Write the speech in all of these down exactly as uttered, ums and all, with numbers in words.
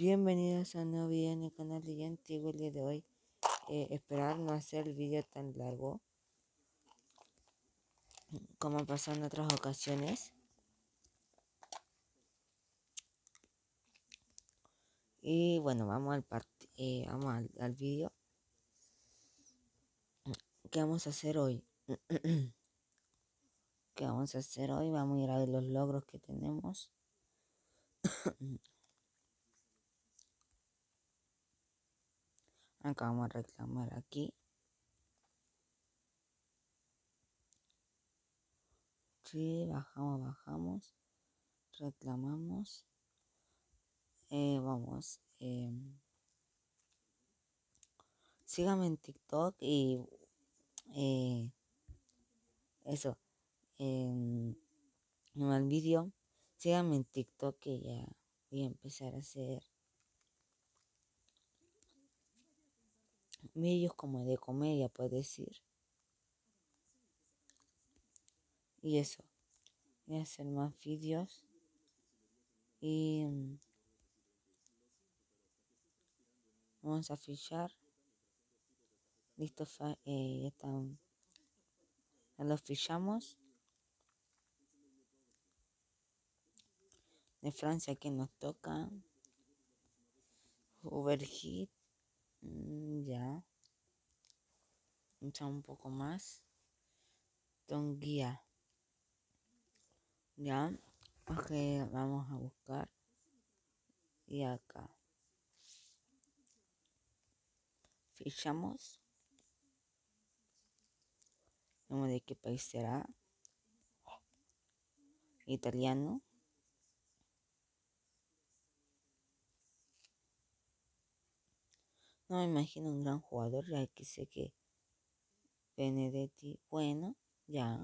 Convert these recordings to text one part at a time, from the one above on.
Bienvenidos a un nuevo video en el canal de Yanti. El día de hoy eh, esperar no hacer el video tan largo como pasó en otras ocasiones. Y bueno, vamos al part eh, vamos al, al video. ¿Qué vamos a hacer hoy? ¿Qué vamos a hacer hoy? Vamos a ir a ver los logros que tenemos. Acá vamos a reclamar aquí. Sí, bajamos, bajamos. Reclamamos. Eh, vamos. Eh, síganme en TikTok y eh, eso. En el vídeo, síganme en TikTok que ya voy a empezar a hacer vídeos como de comedia, puedes decir. Y eso, voy a hacer más vídeos y mm, vamos a fichar. Listo, fa- eh, ya están, ya los fichamos. De Francia, que nos toca Uber Hit, mm, ya, un poco más. Tonguía, ya, ok, vamos a buscar. Y acá fichamos. Vemos de qué país será. Italiano. No me imagino un gran jugador, ya que sé que Benedetti, bueno, ya.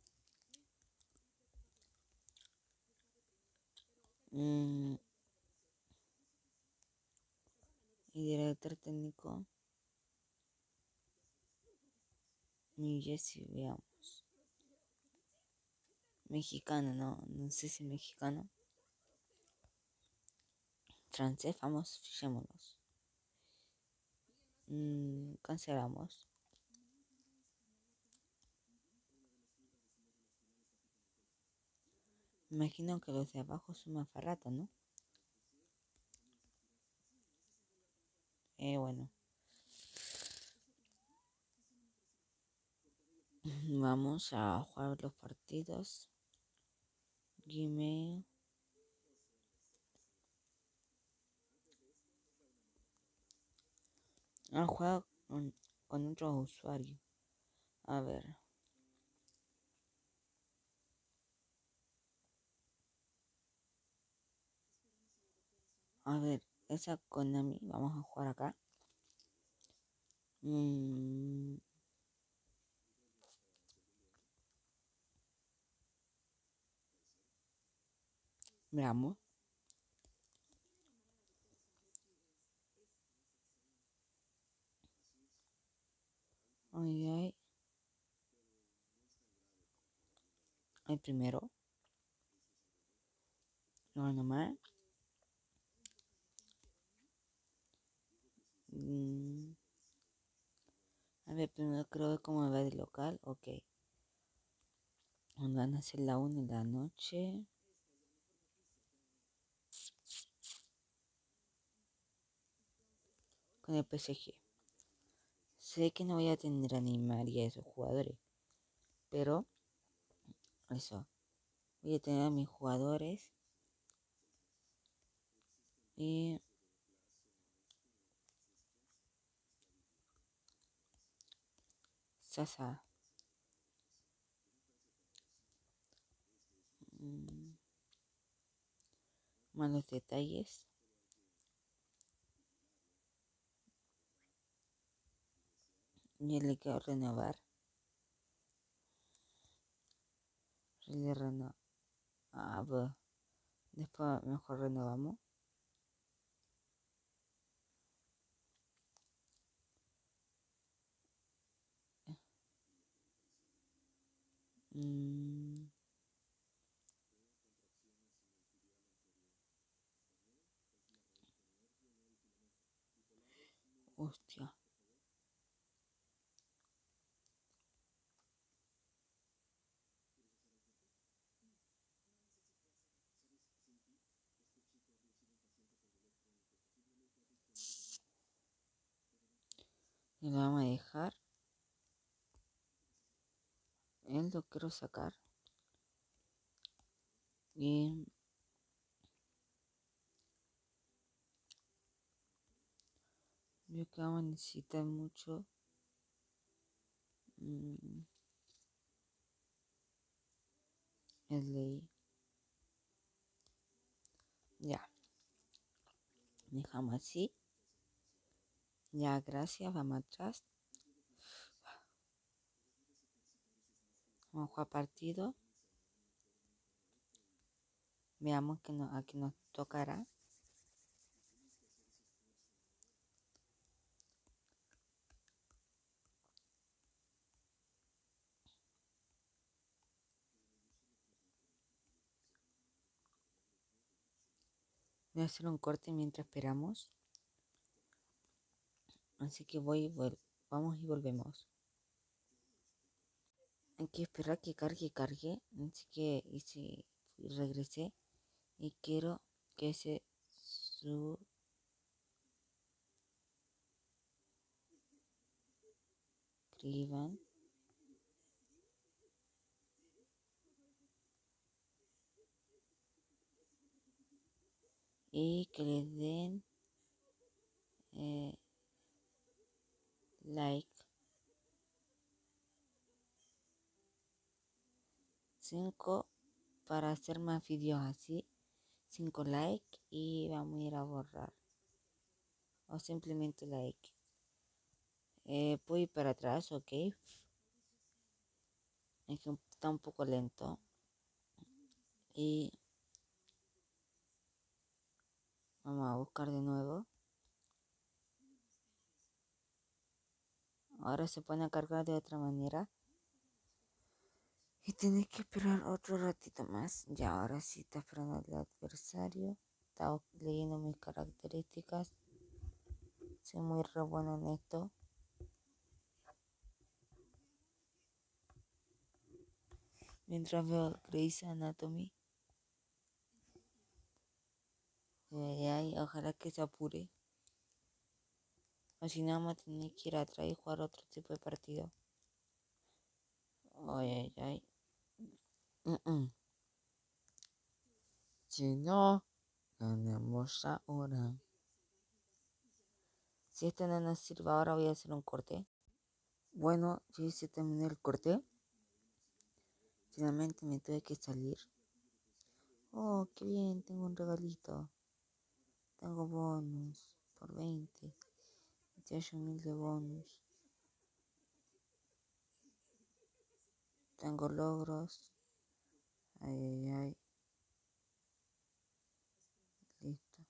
Mm, y director técnico, New Jersey, veamos. Mexicano, no, no sé si mexicano. Francés, vamos, fijémonos. Mm, cancelamos. Imagino que los de abajo son más baratos, ¿no? Eh, bueno. Vamos a jugar los partidos. Gmail. Ah, juego con, con otros usuarios. A ver. A ver, esa Konami. Vamos a jugar acá. Mm, veamos. Ay, ay. El primero. No, nomás. Mm, a ver, primero creo cómo va de local. Ok. Van a ser la una de la noche. Con el P S G. Sé que no voy a tener a Neymar y a esos jugadores. Pero, eso. Voy a tener a mis jugadores. Y Sasa. Mm, malos detalles. Y le quiero renovar. Le reno ah, bueno. Después mejor renovamos. Mm, Hostia. Y lo vamos a dejar. Él lo quiero sacar. Y yo que vamos a necesitar mucho. Mmm, el ley. Ya. Dejamos así. Ya, gracias. Vamos atrás. Vamos a jugar partido. Veamos que no, aquí nos tocará. Voy a hacer un corte mientras esperamos. Así que voy y vuelvo. Vamos y volvemos. Hay que esperar que cargue, cargue. Así que hice, y regresé. Y quiero que se suscriban. Y que le den eh, like. cinco para hacer más videos así. cinco likes y vamos a ir a borrar. O simplemente like. Eh, puedo ir para atrás, ok. Es que está un poco lento. Y vamos a buscar de nuevo. Ahora se pone a cargar de otra manera. Y tenés que esperar otro ratito más. Ya, ahora sí está esperando el adversario. Está leyendo mis características. Soy muy re bueno en esto. Mientras veo Grey's Anatomy. Ay, ay, ojalá que se apure. O si no, vamos a tener que ir atrás y jugar otro tipo de partido. Ay, ay, ay. Mm-mm. Si no, ganamos ahora. Si esto no nos sirve ahora, voy a hacer un corte. Bueno, ya se terminó el corte. Finalmente me tuve que salir. Oh, qué bien, tengo un regalito. Tengo bonus por veinte. veintiocho mil de bonus. Tengo logros. Ay, ay, ay. Listo.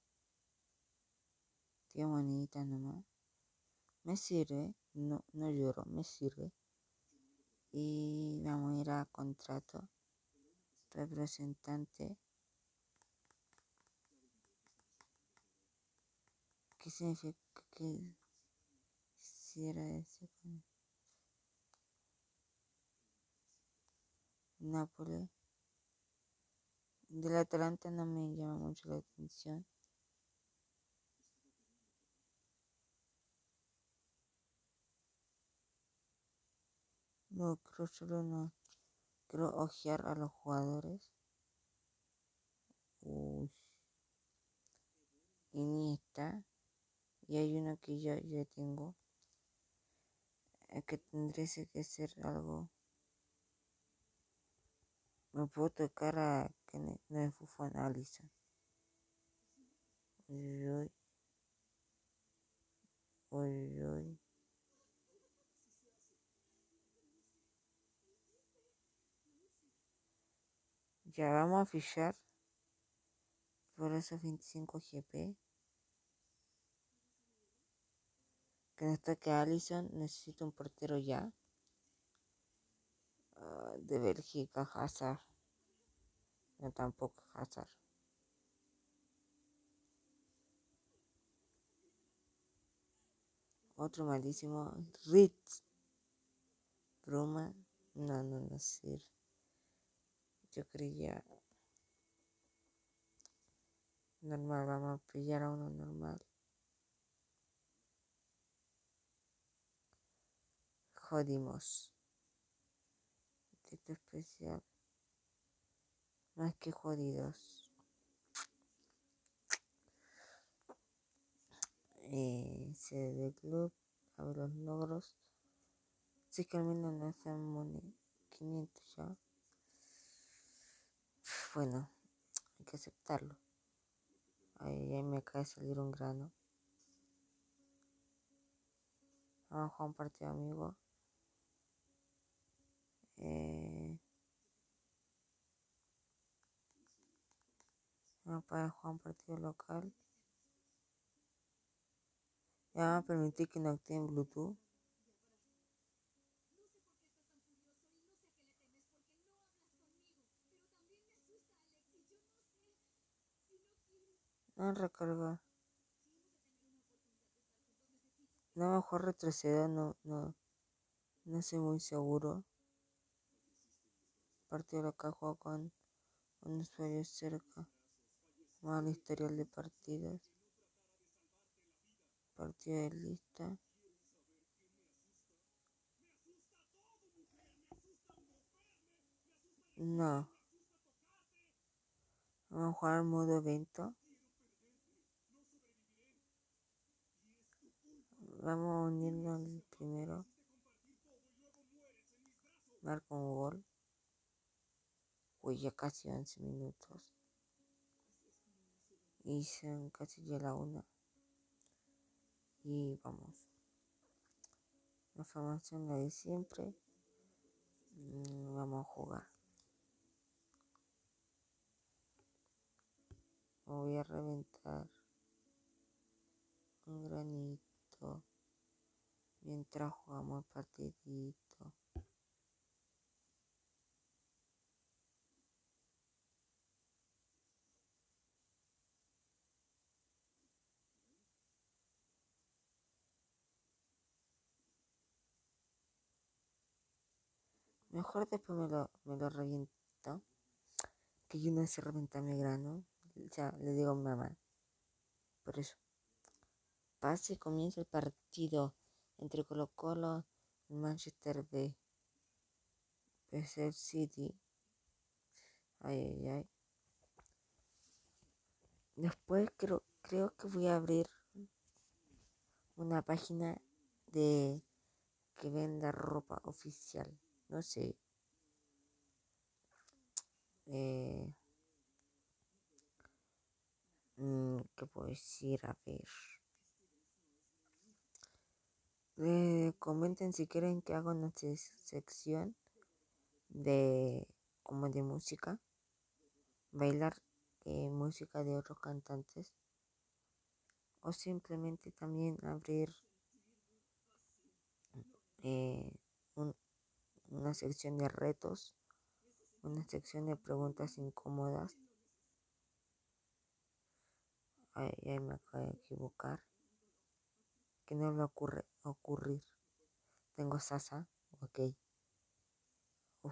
diez moneditas nomás. Me sirve. No, no lloro, me sirve. Y vamos a ir a contrato. Representante. ¿Qué significa que quisiera decir con Nápoles? Del Atalanta no me llama mucho la atención. No, creo solo no. Quiero ojear a los jugadores. Uy. Iniesta. Y hay uno que yo ya tengo. Es que tendría que ser algo. Me puedo tocar a que no no es Fufo analiza. Uy, uy, uy, uy. Ya vamos a fichar por esos veinticinco G P. Que no está que Allison. Necesito un portero ya. Uh, de Bélgica, Hazard. No, tampoco Hazard. otro malísimo, Ritz. Broma, no, no, no sirve. Yo creía normal, vamos a pillar a uno normal. Jodimos. Tipo especial. Más que jodidos. Eh, sede del club, a ver los logros. Si que al menos no están money quinientos ya. Bueno, hay que aceptarlo. Ahí, ahí me acaba de salir un grano. Vamos a jugar un partido amigo. Eh, vamos a jugar un partido local. Ya va a permitir que no activen Bluetooth. No recargar. No, mejor retrocedo, no, no, no soy muy seguro. Partido local juego con un usuario cerca. Más el historial de partidas. Partido de lista. No. Vamos a jugar modo evento. Vamos a unirlo al primero. Marco un gol. Uy, ya casi once minutos. Y son casi ya la una. Y vamos. La formación la de siempre. Mm, vamos a jugar. Me voy a reventar un granito mientras jugamos el partidito. Mejor después me lo, me lo reviento. Que yo no sé reventar mi grano. O sea, le digo a mi mamá. Por eso. Pase y comienza el partido entre Colo Colo y Manchester B. P S City. Ay, ay, ay. Después creo, creo que voy a abrir una página de que venda ropa oficial. No sé. Eh, mm, ¿Qué puedo decir? A ver. Eh, comenten si quieren que haga una sección de como de música. Bailar eh, música de otros cantantes. O simplemente también abrir eh, un, una sección de retos, una sección de preguntas incómodas. Ay, ay, me acabo de equivocar. Que no me ocurre ocurrir. Tengo Sasa, ok. Uf,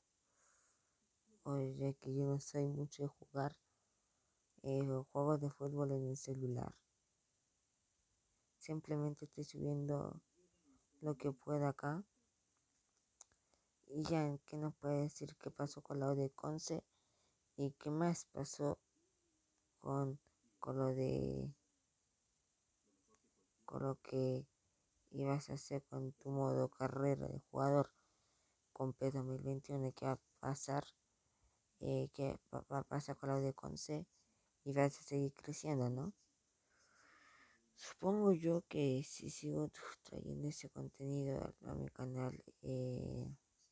oye, que yo no soy mucho de jugar eh, juegos de fútbol en el celular. Simplemente estoy subiendo lo que pueda acá. Y ya, ¿qué nos puede decir qué pasó con lo de Conce? ¿Y qué más pasó con, con lo de con lo que ibas a hacer con tu modo carrera de jugador con P dos mil veintiuno? ¿Qué va a pasar? Eh, ¿qué va, va a pasar con lo de Conce? Y vas a seguir creciendo, ¿no? Supongo yo que si sigo trayendo ese contenido a mi canal, eh,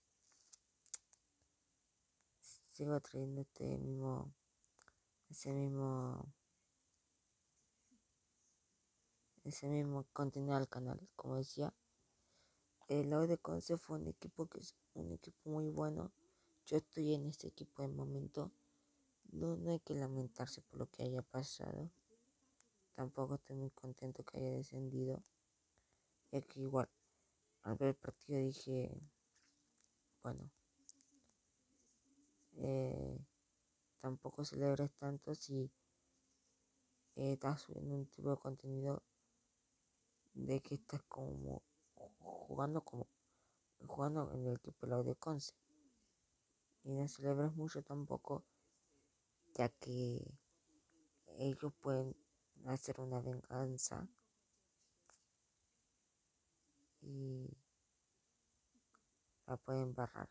sigo trayendo este mismo, ese mismo, ese mismo contenido al canal. Como decía, el lado de Conce fue un equipo que es un equipo muy bueno. Yo estoy en este equipo de momento. No, no hay que lamentarse por lo que haya pasado. Tampoco estoy muy contento que haya descendido. ya que igual al ver el partido dije, bueno, eh, tampoco celebres tanto si eh, estás subiendo un tipo de contenido de que estás como jugando como jugando en el equipo de la de Conce. Y no celebres mucho tampoco, ya que ellos pueden hacer una venganza y la pueden barrar.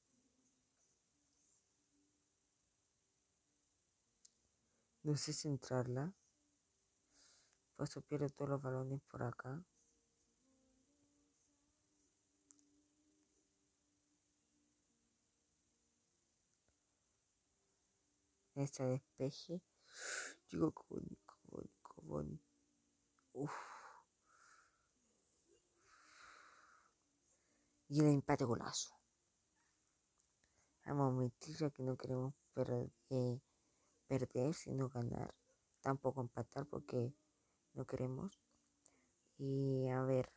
No sé centrarla, pues eso pierdo todos los balones por acá. Este despeje. Digo, Coboni, Coboni, Coboni. Uf. Y el empate golazo. Vamos a mentir que no queremos perder, eh, perder, sino ganar. Tampoco empatar porque no queremos. Y a ver,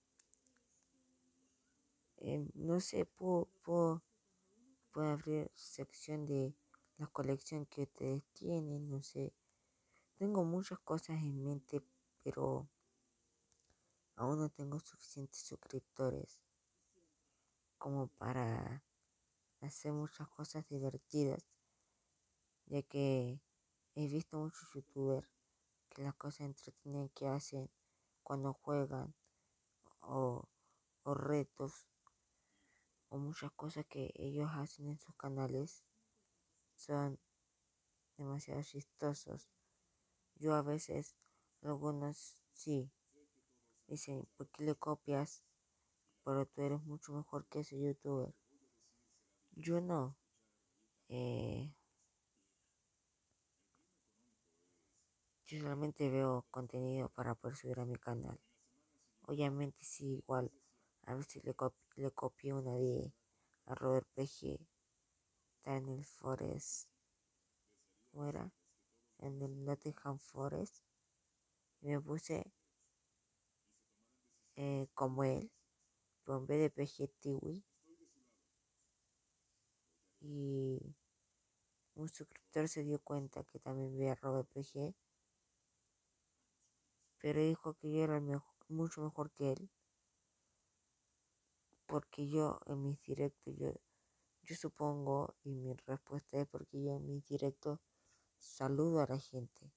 eh, no sé, puedo, puedo, puedo abrir sección de la colección que ustedes tienen, no sé. Tengo muchas cosas en mente, pero aún no tengo suficientes suscriptores como para hacer muchas cosas divertidas, ya que he visto muchos youtubers que las cosas entretenidas que hacen cuando juegan o, o retos o muchas cosas que ellos hacen en sus canales son demasiado chistosos. Yo a veces, algunos sí, dicen, ¿por qué le copias? Pero tú eres mucho mejor que ese youtuber. Yo no. Eh, yo solamente veo contenido para poder subir a mi canal. Obviamente sí, igual. A veces le, cop le copié una de a Robert P G. Está en el Forest. ¿Cómo era? En el Nottingham Forest. Y me puse eh, como él. Pero en vez de P G Tiwi. Y un suscriptor se dio cuenta que también veía a Robert P G. Pero dijo que yo era mejor, mucho mejor que él. Porque yo en mis directos, yo, yo supongo, y mi respuesta es porque yo en mis directos saludo a la gente.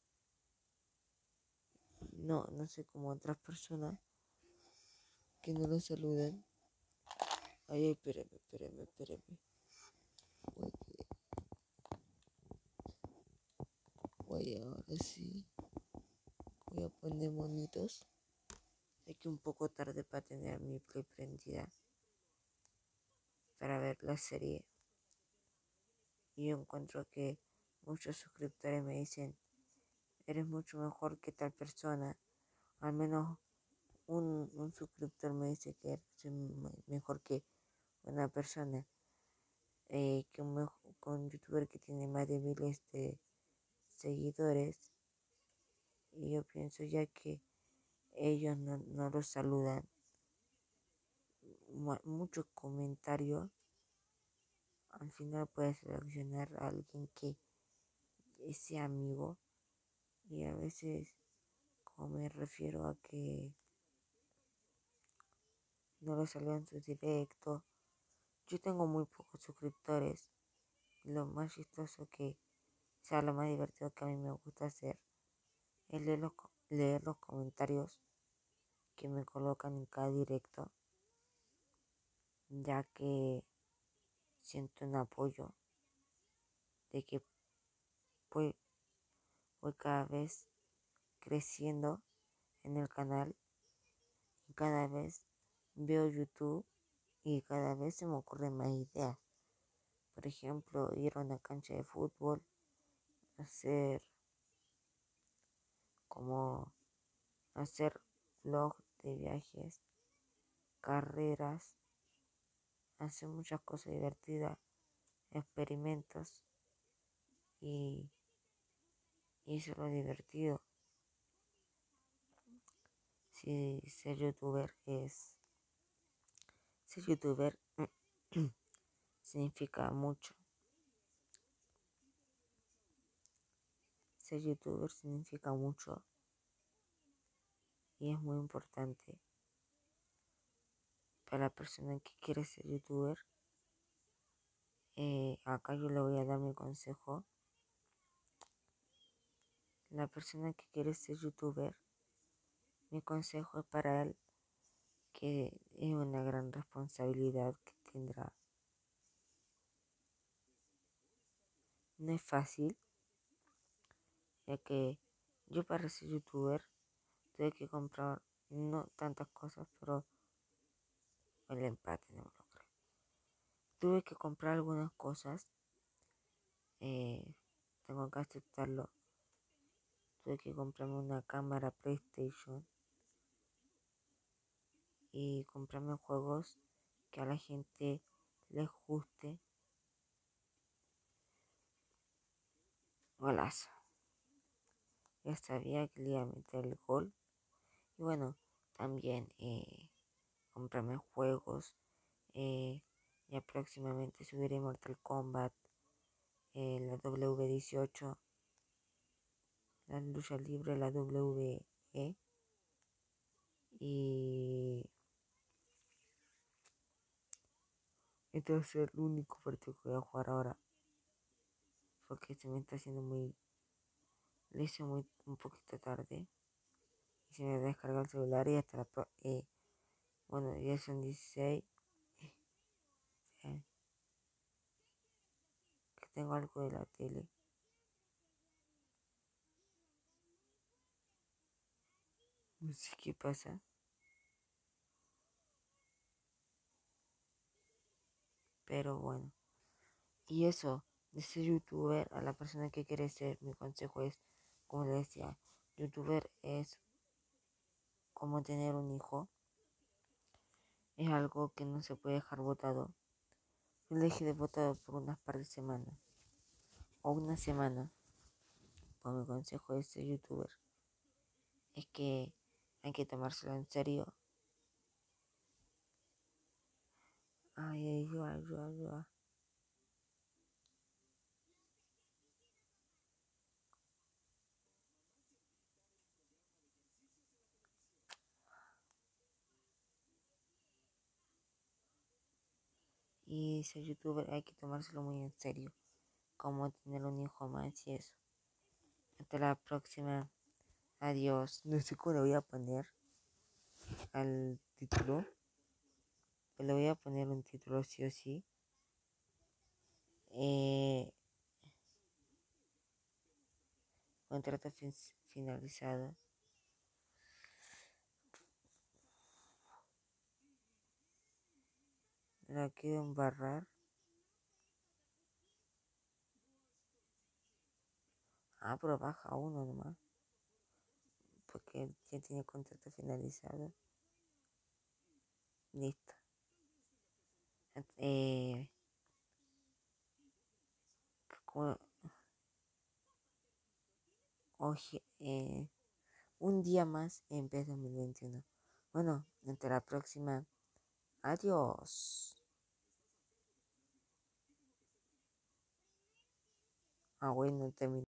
No, no sé cómo otras personas que no lo saludan. Ay, ay, espérame, espérame, espérame. Voy, voy ahora sí. Voy a poner monitos. Es que un poco tarde para tener mi play prendida para ver la serie. Y yo encuentro que muchos suscriptores me dicen, eres mucho mejor que tal persona. Al menos un, un suscriptor me dice que soy mejor que una persona, eh, que un, que un youtuber que tiene más de miles de seguidores. Y yo pienso ya que ellos no, no los saludan. Muchos comentarios. Al final puedes seleccionar a alguien que sea amigo. Y a veces, como me refiero a que no lo saludan sus directos. Yo tengo muy pocos suscriptores. Lo más chistoso que, o sea, lo más divertido que a mí me gusta hacer es leer los, leer los comentarios que me colocan en cada directo, ya que siento un apoyo de que voy, voy cada vez creciendo en el canal y cada vez veo YouTube y cada vez se me ocurren más ideas. Por ejemplo, ir a una cancha de fútbol, hacer como hacer vlog de viajes, carreras, hacer muchas cosas divertidas, experimentos y, y eso es lo divertido. si ser youtuber es, ser youtuber significa mucho. Ser youtuber significa mucho y es muy importante para la persona que quiere ser youtuber. Eh, acá yo le voy a dar mi consejo. La persona que quiere ser youtuber, mi consejo es para él que es una gran responsabilidad que tendrá. No es fácil, ya que yo para ser youtuber tuve que comprar no tantas cosas, pero el empate no me lo creo. Tuve que comprar algunas cosas, eh, tengo que aceptarlo. Tuve que comprarme una cámara PlayStation y comprarme juegos que a la gente les guste. Golazo. Ya sabía que le iba a meter el gol. Y bueno, también eh, comprarme juegos. Eh, ya próximamente subiré Mortal Kombat, eh, la W dieciocho, la lucha libre, la W E. Y este va a ser el único partido que voy a jugar ahora. Porque se me está haciendo muy. Lo hice muy, un poquito tarde. Y se me descargó el celular y hasta la. Pro, eh, bueno, ya son dieciséis. Eh, que tengo algo de la tele. No sé qué pasa. Pero bueno. Y eso, de ser youtuber a la persona que quiere ser, mi consejo es, como le decía, youtuber es como tener un hijo. Es algo que no se puede dejar botado. Yo le dejé de botado por unas par de semanas. O una semana. Pues mi consejo de ser youtuber es que hay que tomárselo en serio. Ay, ayuda, ayuda, ayuda. Y ser youtuber hay que tomárselo muy en serio. Como tener un hijo más y eso. Hasta la próxima. Adiós. No sé cómo le voy a poner al título. Pero le voy a poner un título sí o sí. Eh, contrato fin finalizado. La quiero embarrar. Ah, pero baja uno nomás. Porque ya tiene contrato finalizado. Listo. Eh, como, oje, eh, un día más en vez de dos mil veintiuno. Bueno, hasta la próxima. Adiós. Ah, bueno, terminé.